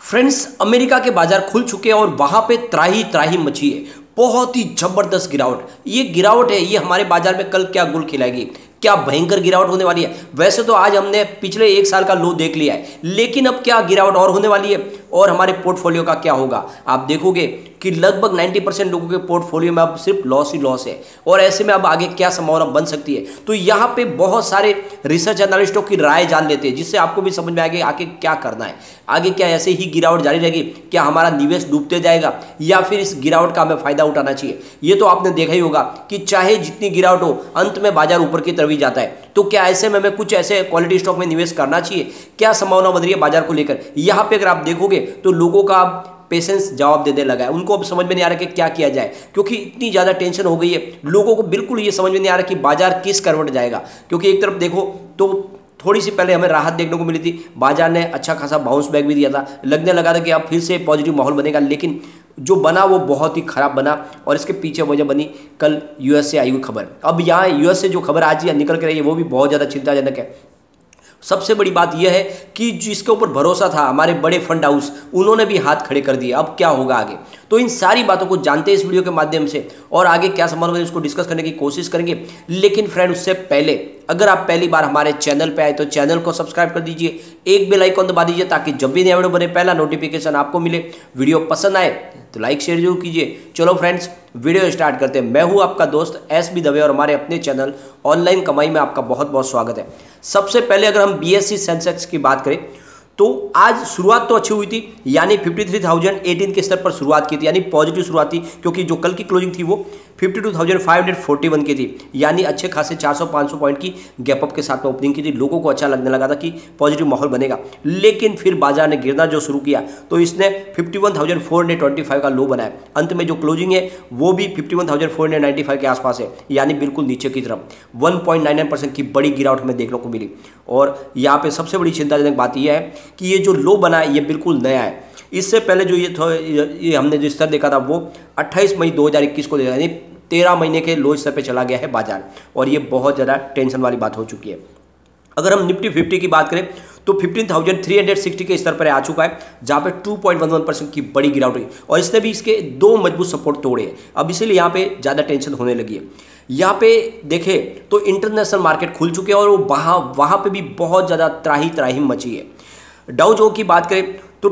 Friends, America के बाजार खुल चुके हैं और वहां पे त्राही त्राही मची है। बहुत ही जबरदस्त गिरावट। ये गिरावट है, ये हमारे बाजार में कल क्या गुल खिलाएगी, क्या भयंकर गिरावट होने वाली है। वैसे तो आज हमने पिछले एक साल का लो देख लिया है, लेकिन अब क्या गिरावट और होने वाली है और हमारे पोर्टफोलियो का क्या होगा। आप देखोगे कि लगभग 90% लोगों के पोर्टफोलियो में अब सिर्फ लॉस ही लॉस है। और ऐसे में अब आगे क्या संभावना बन सकती है, तो यहाँ पे बहुत सारे रिसर्च एनालिस्टों की राय जान लेते हैं, जिससे आपको भी समझ में आएगा आगे क्या करना है। आगे क्या ऐसे ही गिरावट जारी रहेगी, क्या हमारा निवेश डूबते जाएगा या फिर इस गिरावट का हमें फायदा उठाना चाहिए। ये तो आपने देखा ही होगा कि चाहे जितनी गिरावट हो, अंत में बाजार ऊपर की तरफ ही जाता है। तो क्या ऐसे में हमें कुछ ऐसे क्वालिटी स्टॉक में निवेश करना चाहिए, क्या संभावना बन रही है बाजार को लेकर। यहाँ पे अगर आप देखोगे तो लोगों का पेशेंस जवाब देने लगा है। उनको अब समझ में नहीं आ रहा कि क्या किया जाए, क्योंकि इतनी ज़्यादा टेंशन हो गई है। लोगों को बिल्कुल ये समझ में नहीं आ रहा कि बाजार किस करवट जाएगा। क्योंकि एक तरफ देखो तो थोड़ी सी पहले हमें राहत देखने को मिली थी, बाजार ने अच्छा खासा बाउंस बैक भी दिया था, लगने लगा था कि अब फिर से पॉजिटिव माहौल बनेगा, लेकिन जो बना वो बहुत ही खराब बना। और इसके पीछे वजह बनी कल यूएस से आई हुई खबर। अब यहाँ यूएस से जो खबर आज निकल कर रही है वो भी बहुत ज़्यादा चिंताजनक है। सबसे बड़ी बात यह है कि जिसके ऊपर भरोसा था हमारे बड़े फंड हाउस, उन्होंने भी हाथ खड़े कर दिए। अब क्या होगा आगे, तो इन सारी बातों को जानते हैं इस वीडियो के माध्यम से, और आगे क्या संभावना है उसको डिस्कस करने की कोशिश करेंगे। लेकिन फ्रेंड, उससे पहले अगर आप पहली बार हमारे चैनल पे आए तो चैनल को सब्सक्राइब कर दीजिए, एक बेल आइकन दबा दीजिए ताकि जब भी नया वीडियो बने पहला नोटिफिकेशन आपको मिले। वीडियो पसंद आए तो लाइक शेयर जरूर कीजिए। चलो फ्रेंड्स, वीडियो स्टार्ट करते हैं। मैं हूं आपका दोस्त एस.बी. दवे और हमारे अपने चैनल ऑनलाइन कमाई में आपका बहुत बहुत स्वागत है। सबसे पहले अगर हम बीएसई सेंसेक्स की बात करें तो आज शुरुआत तो अच्छी हुई थी, यानी 53,018 के स्तर पर शुरुआत की थी, यानी पॉजिटिव शुरुआत थी, क्योंकि जो कल की क्लोजिंग थी वो 52,541 की थी, यानी अच्छे खासे 400-500 पॉइंट की गैप अप के साथ में ओपनिंग की थी। लोगों को अच्छा लगने लगा था कि पॉजिटिव माहौल बनेगा, लेकिन फिर बाजार ने गिरना जो शुरू किया तो इसने 51,425 का लो बनाया। अंत में जो क्लोजिंग है वो भी 51,495 के आसपास है, यानी बिल्कुल नीचे की तरफ 1.99% की बड़ी गिरावट हमें देखने को मिली। और यहाँ पे सबसे बड़ी चिंताजनक बात यह है कि ये जो लो बना है ये बिल्कुल नया है। इससे पहले जो ये हमने जो स्तर देखा था वो 28 मई 2021 को देखा, यानी 13 महीने के लो स्तर पे चला गया है बाजार, और ये बहुत ज़्यादा टेंशन वाली बात हो चुकी है। अगर हम निफ्टी 50 की बात करें तो 15,360 के स्तर पर आ चुका है, जहाँ पे 2.11% की बड़ी गिरावट हुई, और इसने भी इसके दो मजबूत सपोर्ट तोड़े हैं। अब इसीलिए यहाँ पे ज़्यादा टेंशन होने लगी है। यहाँ पे देखें तो इंटरनेशनल मार्केट खुल चुके हैं और वहाँ पे भी बहुत ज़्यादा त्राही त्राही मची है। डाउ जोन्स की बात करें तो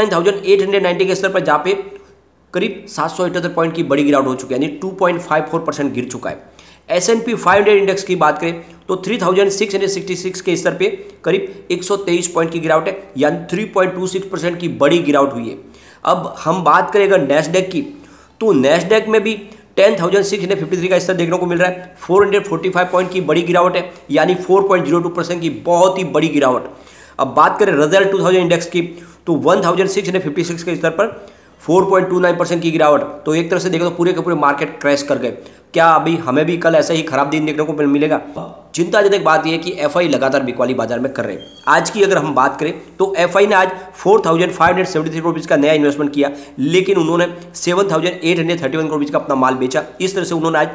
29,890 के स्तर पर जहाँ पे करीब 778 पॉइंट की बड़ी गिरावट हो चुकी है, यानी 2.54% गिर चुका है। S&P 500 इंडेक्स की बात करें तो 3,666 के स्तर पे करीब 123 पॉइंट की गिरावट है, यानी 3.26% की बड़ी गिरावट हुई है। अब हम बात करें अगर नैस्डैक की, तो नैस्डैक में भी 10,653 का स्तर देखने को मिल रहा है, 445 पॉइंट की बड़ी गिरावट है, यानी 4.02% की बहुत ही बड़ी गिरावट। अब बात करें रसेल 2000 इंडेक्स की तो 1656 के स्तर पर 4.29% की गिरावट। तो एक तरह से देखो तो पूरे के पूरे मार्केट क्रैश कर गए। क्या अभी हमें भी कल ऐसा ही खराब दिन देखने को मिलेगा। चिंताजनक बात यह है कि एफआई लगातार बिकवाली बाजार में कर रहे हैं। आज की अगर हम बात करें तो एफआई ने आज 4,573 करोड़ रुपीज़ का नया इन्वेस्टमेंट किया, लेकिन उन्होंने 7,831 करोड़ रुपीज़ का अपना माल बेचा। इस तरह से उन्होंने आज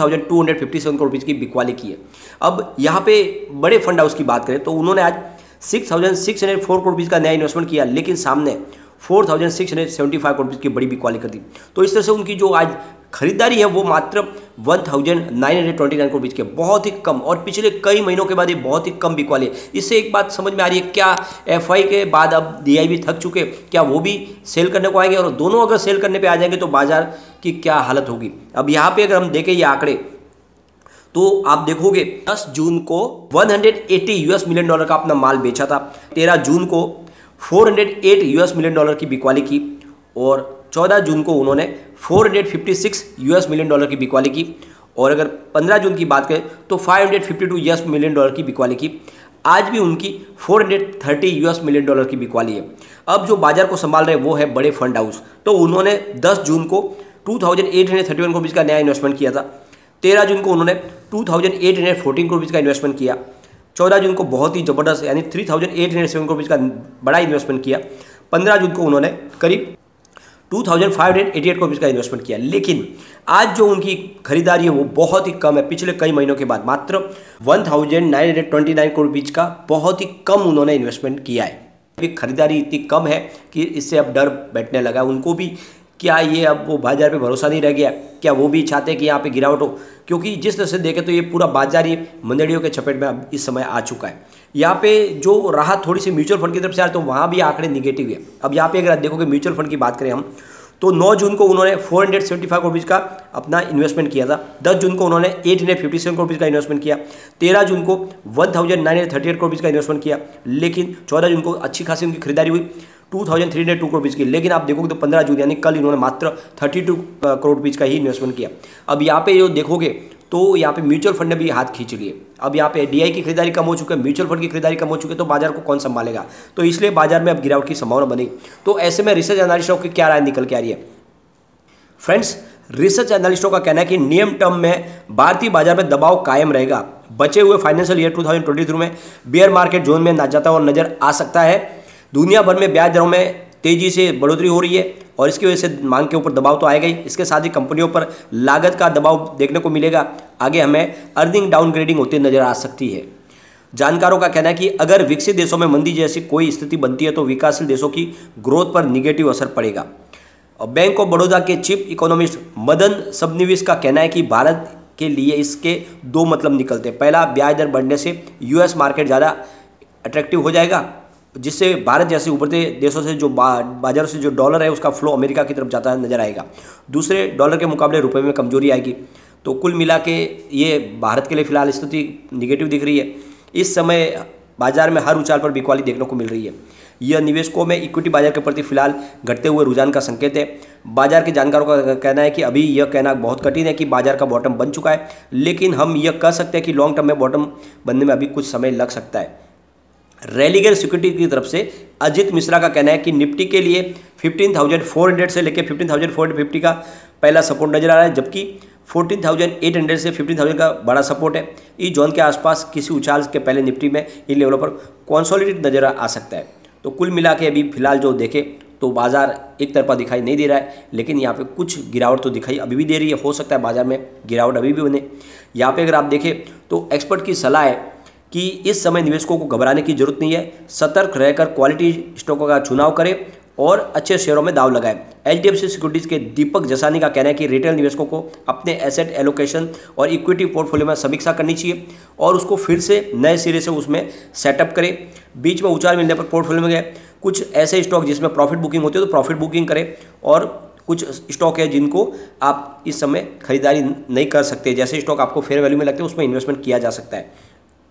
3,257 करोड़ रुपीज़ की बिकवाली की है। अब यहाँ पे बड़े फंड हाउस की बात करें तो उन्होंने आज 6,604 करोड़ रुपीज़ का नया इन्वेस्टमेंट किया, लेकिन सामने 4,675 करोड़ रुपीज़ की बड़ी बिकवाली कर दी। तो इस तरह से उनकी जो आज खरीदारी है वो मात्र 1,929 करोड़ रुपीज़ के, बहुत ही कम, और पिछले कई महीनों के बाद ये बहुत ही कम बिकवाली है। इससे एक बात समझ में आ रही है, क्या एफआई के बाद अब डीआई भी थक चुके, क्या वो भी सेल करने को आएंगे, और दोनों अगर सेल करने पे आ जाएंगे तो बाजार की क्या हालत होगी। अब यहाँ पे अगर हम देखें ये आंकड़े तो आप देखोगे 10 जून को 180 यूएस मिलियन डॉलर का अपना माल बेचा था, 13 जून को 408 यूएस मिलियन डॉलर की बिकवाली की, और 14 जून को उन्होंने 456 यूएस मिलियन डॉलर की बिकवाली की, और अगर 15 जून की बात करें तो 552 यूएस मिलियन डॉलर की बिकवाली की। आज भी उनकी 430 यूएस मिलियन डॉलर की बिकवाली है। अब जो बाजार को संभाल रहे हैं वो है बड़े फंड हाउस। तो उन्होंने 10 जून को 2,831 करोड़ रुपीज़ का नया इन्वेस्टमेंट किया था, 13 जून को उन्होंने 2,814 करोड़ रुपीज़ का इन्वेस्टमेंट किया, 14 जून को बहुत ही ज़बरदस्त यानी 3,807 करोड़ रुपीज़ का बड़ा इन्वेस्टमेंट किया, 15 जून को उन्होंने करीब 2,588 करोड़ रुपीज़ का इन्वेस्टमेंट किया। लेकिन आज जो उनकी खरीदारी है वो बहुत ही कम है, पिछले कई महीनों के बाद मात्र 1,929 करोड़ रुपीज़ का बहुत ही कम उन्होंने इन्वेस्टमेंट किया है। भी खरीदारी इतनी कम है कि इससे अब डर बैठने लगा उनको भी। क्या ये अब वो बाजार पे भरोसा नहीं रह गया? क्या वो भी चाहते हैं कि यहाँ पे गिरावट हो? क्योंकि जिस तरह से देखें तो ये पूरा बाजार ये मंदड़ियों के चपेट में अब इस समय आ चुका है। यहाँ पे जो राहत थोड़ी सी म्यूचुअल फंड की तरफ से आ रही तो वहाँ भी आंकड़े निगेटिव है। अब यहाँ पे अगर आप देखोगे म्यूचुअल फंड की बात करें हम तो 9 जून को उन्होंने 475 करोड़ रुपीज़ का अपना इन्वेस्टमेंट किया था। 10 जून को उन्होंने 857 करोड़ रुपीज़ का इन्वेस्टमेंट किया। 13 जून को 1938 करोड़ रुपीज़ का इन्वेस्टमेंट किया। लेकिन 14 जून को अच्छी खासी उनकी खरीदारी हुई 2302 करोड़ रुपीज़ की। लेकिन आप देखोगे तो 15 जून यानी कल इन्होंने मात्र 32 करोड़ रुपीज़ का ही इन्वेस्टमेंट किया। अब यहाँ पे जो देखोगे तो यहाँ पे म्यूचुअल फंड ने भी हाथ खींच लिए। अब यहाँ पे डीआई की खरीदारी कम हो चुकी है, म्यूचुअल फंड की खरीदारी कम हो चुकी है, तो बाजार को कौन संभालेगा? तो इसलिए बाजार में अब गिरावट की संभावना बनी। तो ऐसे में रिसर्च एनालिस्टों की क्या राय निकल के आ रही है? फ्रेंड्स, रिसर्च एनालिस्टों का कहना है कि नियम टर्म में भारतीय बाजार में दबाव कायम रहेगा। बचे हुए फाइनेंशियल ईयर 2023 में बेयर मार्केट जोन में ना जाता और नजर आ सकता है। दुनिया भर में ब्याज दरों में तेजी से बढ़ोतरी हो रही है और इसकी वजह से मांग के ऊपर दबाव तो आएगा ही। इसके साथ ही कंपनियों पर लागत का दबाव देखने को मिलेगा। आगे हमें अर्निंग डाउनग्रेडिंग होती नजर आ सकती है। जानकारों का कहना है कि अगर विकसित देशों में मंदी जैसी कोई स्थिति बनती है तो विकासशील देशों की ग्रोथ पर निगेटिव असर पड़ेगा। और बैंक ऑफ बड़ौदा के चीफ इकोनॉमिस्ट मदन सबनीविस का कहना है कि भारत के लिए इसके दो मतलब निकलते हैं। पहला, ब्याज दर बढ़ने से यूएस मार्केट ज़्यादा अट्रैक्टिव हो जाएगा, जिससे भारत जैसे उभरते देशों से जो बाजारों से जो डॉलर है उसका फ्लो अमेरिका की तरफ जाता नजर आएगा। दूसरे, डॉलर के मुकाबले रुपए में कमजोरी आएगी। तो कुल मिला के ये भारत के लिए फिलहाल स्थिति निगेटिव दिख रही है। इस समय बाजार में हर उछाल पर बिकवाली देखने को मिल रही है। यह निवेशकों में इक्विटी बाजार के प्रति फिलहाल घटते हुए रुझान का संकेत है। बाजार के जानकारों का कहना है कि अभी यह कहना बहुत कठिन है कि बाजार का बॉटम बन चुका है, लेकिन हम यह कह सकते हैं कि लॉन्ग टर्म में बॉटम बनने में अभी कुछ समय लग सकता है। रेलिगर सिक्योरिटी की तरफ से अजित मिश्रा का कहना है कि निफ्टी के लिए 15,400 से लेकर 15,450 का पहला सपोर्ट नजर आ रहा है, जबकि 14,800 से 15,000 का बड़ा सपोर्ट है। इस जोन के आसपास किसी उछाल के पहले निफ्टी में इन लेवलों पर कॉन्सोलिडेट नजर आ सकता है। तो कुल मिला के अभी फिलहाल जो देखें तो बाजार एक तरफा दिखाई नहीं दे रहा है, लेकिन यहाँ पे कुछ गिरावट तो दिखाई अभी भी दे रही है। हो सकता है बाजार में गिरावट अभी भी बने। यहाँ पे अगर आप देखें तो एक्सपर्ट की सलाह है कि इस समय निवेशकों को घबराने की जरूरत नहीं है। सतर्क रहकर क्वालिटी स्टॉकों का चुनाव करें और अच्छे शेयरों में दाव लगाएं। एचडीएफसी सिक्योरिटीज के दीपक जसानी का कहना है कि रिटेल निवेशकों को अपने एसेट एलोकेशन और इक्विटी पोर्टफोलियो में समीक्षा करनी चाहिए और उसको फिर से नए सिरे से उसमें सेटअप करें। बीच में उछाल मिलने पर पोर्टफोलियो में गए कुछ ऐसे स्टॉक जिसमें प्रॉफिट बुकिंग होती है तो प्रॉफिट बुकिंग करें, और कुछ स्टॉक है जिनको आप इस समय खरीदारी नहीं कर सकते, जैसे स्टॉक आपको फेयर वैल्यू में लगते हैं उसमें इन्वेस्टमेंट किया जा सकता है।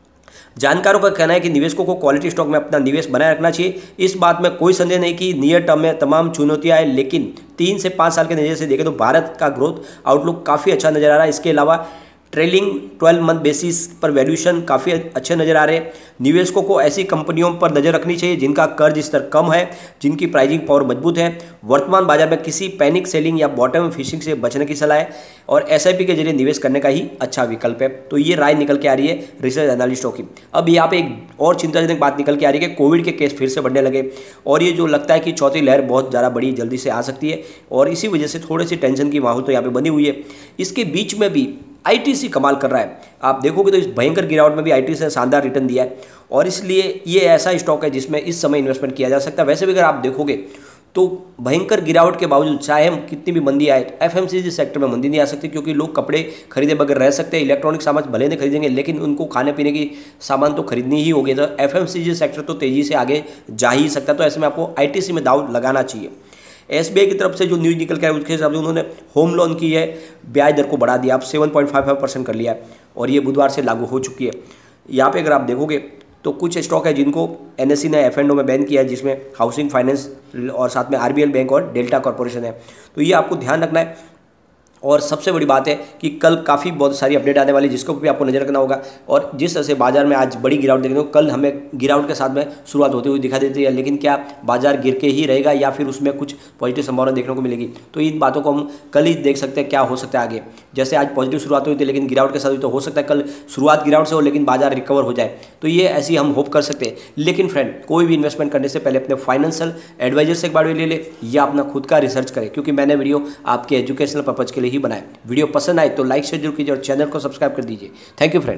जानकारों का कहना है कि निवेशकों को क्वालिटी स्टॉक में अपना निवेश बनाए रखना चाहिए। इस बात में कोई संदेह नहीं कि नियर टर्म में तमाम चुनौतियां हैं, लेकिन 3 से 5 साल के नज़रिए से देखें तो भारत का ग्रोथ आउटलुक काफ़ी अच्छा नजर आ रहा है। इसके अलावा ट्रेलिंग 12 मंथ बेसिस पर वैल्यूएशन काफ़ी अच्छे नज़र आ रहे हैं। निवेशकों को ऐसी कंपनियों पर नज़र रखनी चाहिए जिनका कर्ज स्तर कम है, जिनकी प्राइसिंग पावर मजबूत है। वर्तमान बाजार में किसी पैनिक सेलिंग या बॉटम फिशिंग से बचने की सलाह है और एसआईपी के जरिए निवेश करने का ही अच्छा विकल्प है। तो ये राय निकल के आ रही है रिसर्च एनालिस्टों की। अब यहाँ पे एक और चिंताजनक बात निकल के आ रही है कि कोविड के केस फिर से बढ़ने लगे और ये जो लगता है कि चौथी लहर बहुत ज़्यादा बड़ी जल्दी से आ सकती है और इसी वजह से थोड़ी सी टेंशन की माहौल तो यहाँ पे बनी हुई है। इसके बीच में भी आईटीसी कमाल कर रहा है। आप देखोगे तो इस भयंकर गिरावट में भी आईटीसी ने शानदार रिटर्न दिया है और इसलिए ये ऐसा स्टॉक है जिसमें इस समय इन्वेस्टमेंट किया जा सकता है। वैसे भी अगर आप देखोगे तो भयंकर गिरावट के बावजूद चाहे हम कितनी भी मंदी आए, एफएमसीजी सेक्टर में मंदी नहीं आ सकती क्योंकि लोग कपड़े खरीदे बगैर रह सकते हैं। इलेक्ट्रॉनिक सामान भले नहीं खरीदेंगे लेकिन उनको खाने पीने की सामान तो खरीदनी ही होगी, तो एफएमसीजी सेक्टर तो तेजी से आगे जा ही सकता है। तो ऐसे में आपको आईटीसी में दाव लगाना चाहिए। एसबीआई की तरफ से जो न्यूज़ निकल के आया उसके हिसाब से उन्होंने होम लोन की है ब्याज दर को बढ़ा दिया, अब 7.55% कर लिया है और ये बुधवार से लागू हो चुकी है। यहाँ पे अगर आप देखोगे तो कुछ स्टॉक है जिनको एनएससी ने एफ एंड ओ में बैन किया है, जिसमें हाउसिंग फाइनेंस और साथ में आरबीएल बैंक और डेल्टा कॉर्पोरेशन है। तो ये आपको ध्यान रखना है। और सबसे बड़ी बात है कि कल काफ़ी बहुत सारी अपडेट आने वाली जिसको भी आपको नजर रखना होगा। और जिस तरह से बाजार में आज बड़ी गिरावट देखने को, कल हमें गिरावट के साथ में शुरुआत होती हुई दिखा देती है, लेकिन क्या बाजार गिर के ही रहेगा या फिर उसमें कुछ पॉजिटिव संभावना देखने को मिलेगी? तो इन बातों को हम कल ही देख सकते हैं क्या हो सकता है आगे। जैसे आज पॉजिटिव शुरुआत हुई थी लेकिन गिरावट के साथ हुई, तो हो सकता है कल शुरुआत गिरावट से हो लेकिन बाजार रिकवर हो जाए। तो ये ऐसी हम होप कर सकते हैं। लेकिन फ्रेंड, कोई भी इन्वेस्टमेंट करने से पहले अपने फाइनेंशियल एडवाइजर से एक बार ले ले या अपना खुद का रिसर्च करें, क्योंकि मैंने वीडियो आपके एजुकेशनल पर्पज के लिए ही बनाया। वीडियो पसंद आए तो लाइक शेयर जरूर कीजिए और चैनल को सब्सक्राइब कर दीजिए। Thank you friend.